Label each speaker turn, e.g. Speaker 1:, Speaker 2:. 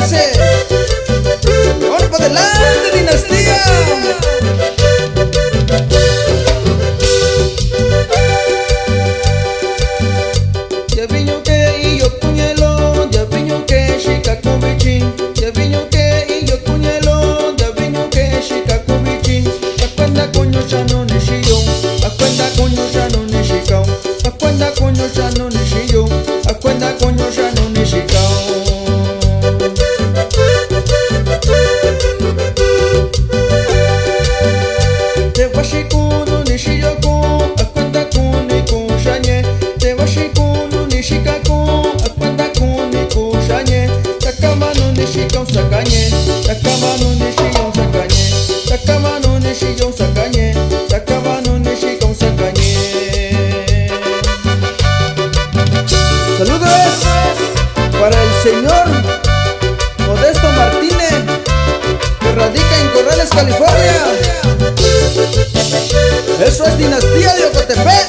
Speaker 1: moverse. Vamos para adelante, dinastía. Ya viño que y yo puñelo, ya viño que Chicago bichin, ya viño que y yo puñelo, ya viño que Chicago bichin. A cuenta coño ya no ni shio, a cuenta coño ya no ni shikao, a cuenta coño ya no ni shio, a cuenta coño ya no ni shikao. Te washikuno ni shiyoko, a cuenta con ni kushanye, te washikuno ni shikako, a cuenta con ni kushanye, takamano ni shikao sakanye, takamano ni shiyao sakanye, takamano ni shiyao sakanye, takamano ni shikao sakanye. Saludos para el señor Modesto Martínez, que radica en Corrales, California. Eso es Dinastía de Ocotepec.